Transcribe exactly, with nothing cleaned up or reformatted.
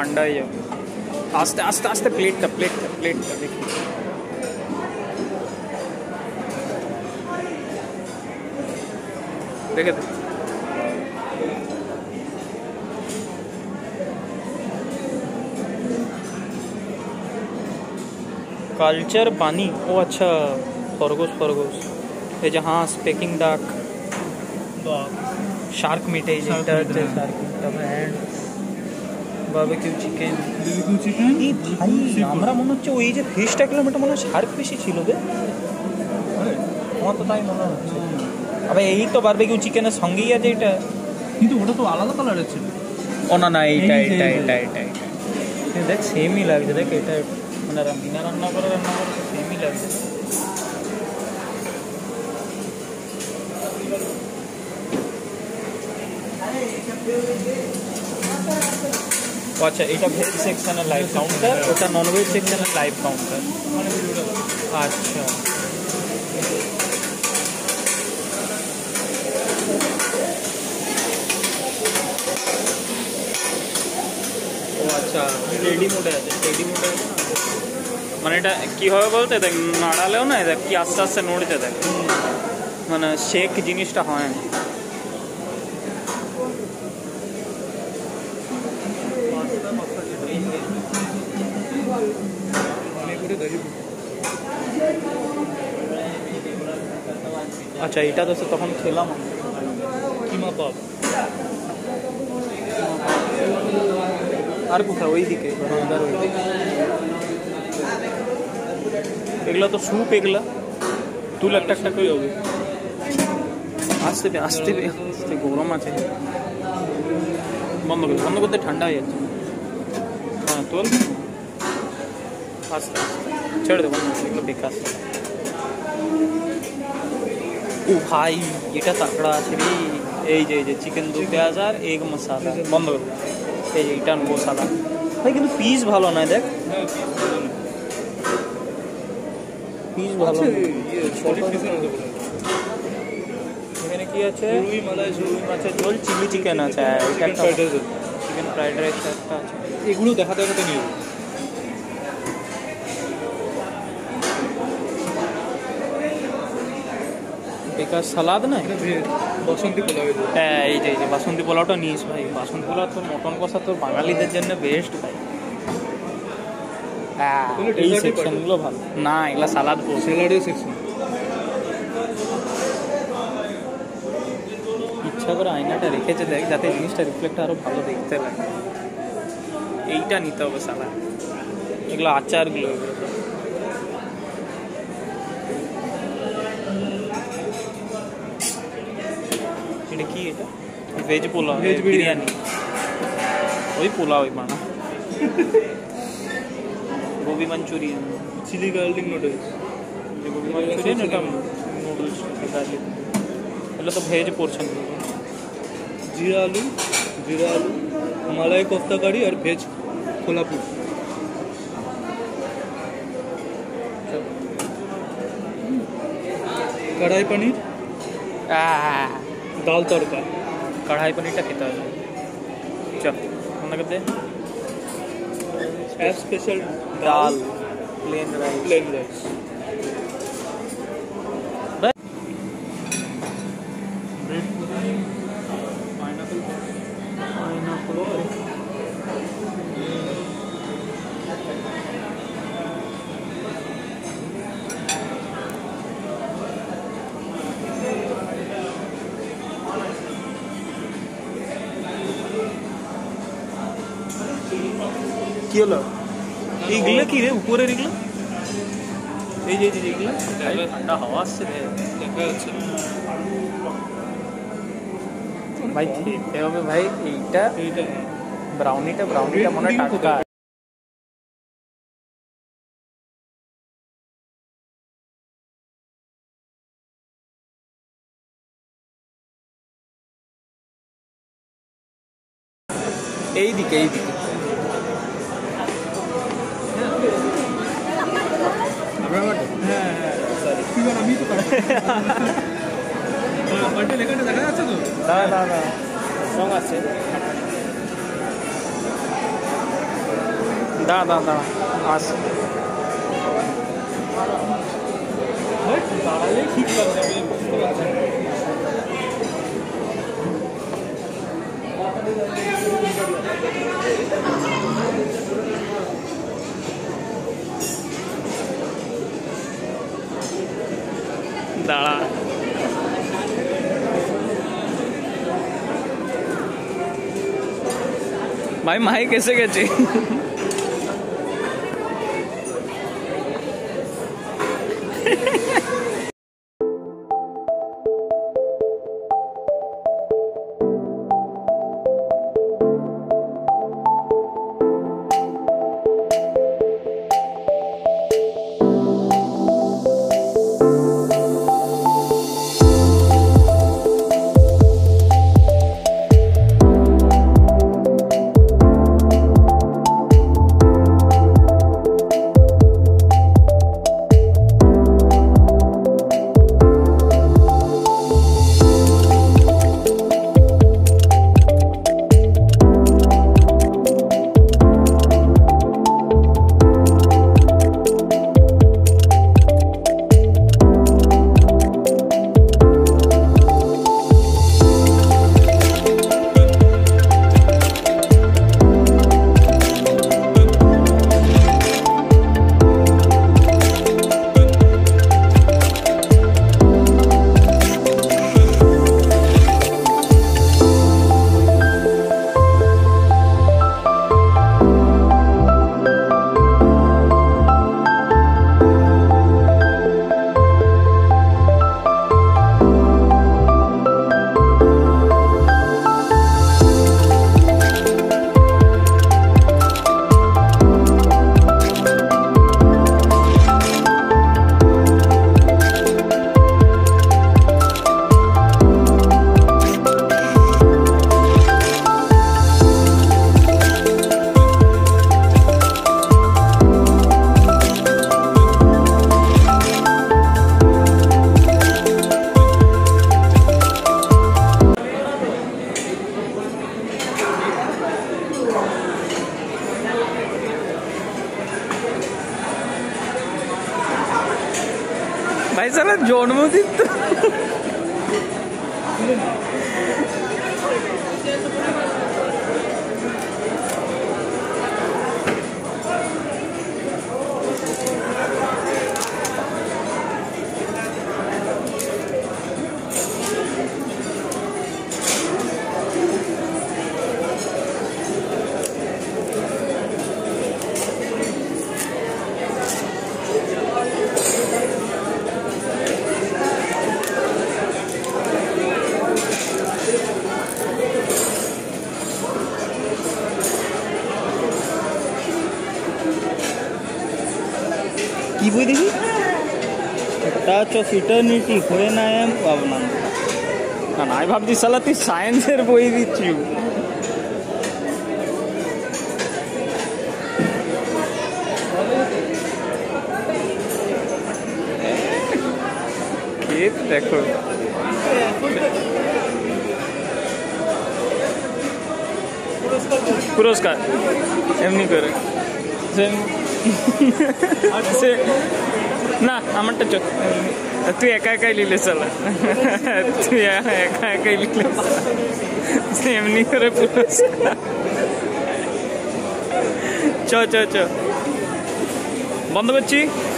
ঠান্ডা হয়ে যাবে। আস্তে আস্তে আস্তে প্লেটটা প্লেটটা প্লেটটা দেখি দেখে দে। কালচার বানি, ও আচ্ছা খরগোশ খরগোশ এই যে হাঁস, পেকিং ডাক, শার্ক মিট, এই যেটা হচ্ছে শার্ক মিট, তারপরে হ্যান্ড, বারবিকিউ চিকেন। এই ভাই আমরা মনে হচ্ছে ওই যে ফিশটা খেলাম এটা মনে হয় শার্ক ফিশই ছিল বে, আমার তো তাই মনে হচ্ছে। আবে এই তো বারবিকিউ চিকেনের সঙ্গেই আছে এটা, কিন্তু ওটা তো আলাদা কালারের ছিল। ও না না এইটা এইটা এইটা এইটা এইটা দেখ সেমই লাগছে, দেখ এটা মানে বিনা রান্না করে রান্না করে তো সেমই লাগছে। আচ্ছা এটা ভেজ সেকশনের লাইভ কাউন্টার, ওটা নন ভেজ সেকশনের লাইভ কাউন্টার। আচ্ছা ও আচ্ছা স্টেডি মোডে আছে, স্টেডি মোডে আছে মানে এটা কী হবে বলতে দেখ নাড়ালেও না দেখ কি আস্তে আস্তে নড়ছে দেখ, মানে শেক জিনিসটা হয় না। আচ্ছা এটা তো তখন খেলাম কিমা পাপ, আর কোথায় ওই দিকে এগুলো তো স্যুপ, এগুলা তুল একটা একটা করে হবে, আসতে আসতে আসতে গরম আছে, বন্ধ করতে বন্ধ করতে ঠান্ডা হয়ে যাচ্ছে। হ্যাঁ তোল আস্তে ছেড়ে দেবো, এগুলো বেকার। ও ভাই এটা তাকড়া আছে রে, এই যে এই যে চিকেন দু পেঁয়াজ আর এগ মশলা, বন্ধ করবো এই যে এটা মশলা ভাই, কিন্তু পিস ভালো নয় দেখ, পিস ভালো। এখানে কি আছে, রুই মালাই রুই মাছের ঝোল, চিলি চিকেন আছে, চিকেন ফ্রাইড রাইস একটা আছে, এগুলো দেখা দেখাতে নিয়ে বেকার সালাদ না, বাসন্তী পোলাও। হ্যাঁ এই যে এই যে বাসন্তী পোলাওটা নিস ভাই, বাসন্তী পোলাও তোর মটন কষা তোর বাঙালিদের জন্য বেস্ট ভাই। হ্যাঁ এই সেকশনগুলো ভালো না, এগুলো সালাদ স্যালাডের সেকশন। ইচ্ছা করে আয়নাটা রেখেছে দেখ যাতে জিনিসটা রিফ্লেক্ট আরো ভালো দেখতে লাগে, এইটা নিতে হবে সালাদ, এগুলো আচারগুলো এগুলো এটা কি, এটা ভেজ পোলাও, ভেজ বিরিয়ানি, ওই পোলাও ওই বানা gobi manchurian, chilli garlic noodles, gobi manchurian এটা নুডলস গার্লিক, এগুলো তো veg portion. Jeera aloo, jeera aloo malai kofta curry আর ভেজ কোলাপুর, কড়াই পনির, ডাল তড়কা, কড়াই পনিরটা খেতে হবে। চল আপনাকে দে স্পেশাল ডাল, প্লেন রাইস, প্লেন রাইস। কি হলো এইগুলো কি রে উপরের এগুলো, এই যে যেগুলো ঠান্ডা হাওয়া আসছে দেখা যাচ্ছে ভাই, খেতে হবে ভাই। এইটা এইটা ব্রাউনিটা ব্রাউনিটা মনে হয় টাটকা, এইদিকে এইদিকে হ্যাঁ হ্যাঁ সরি আমি তো বার্থডে লেখাটা দেখা যাচ্ছে তো, না না না সং আছে দাঁড়া দাঁড়া দাঁড়া আস দাঁড়ালে ঠিক লাগবে বুঝতে পারছি। दाड़ा भाई माही कैसे गए भाई साला जन्मदिन तो কি বই দেখি touch of eternity when I am ভাবনা না না আমি ভাবছি সালা তুই সায়েন্সের বই দিচ্ছি দেখো পুরস্কার এমনি করে না আমারটা চোখ তুই একা একাই নিলে চলা তুই একা একাই নিলে এমনি করে পুরস্কার চ চ চ বন্ধ করছি।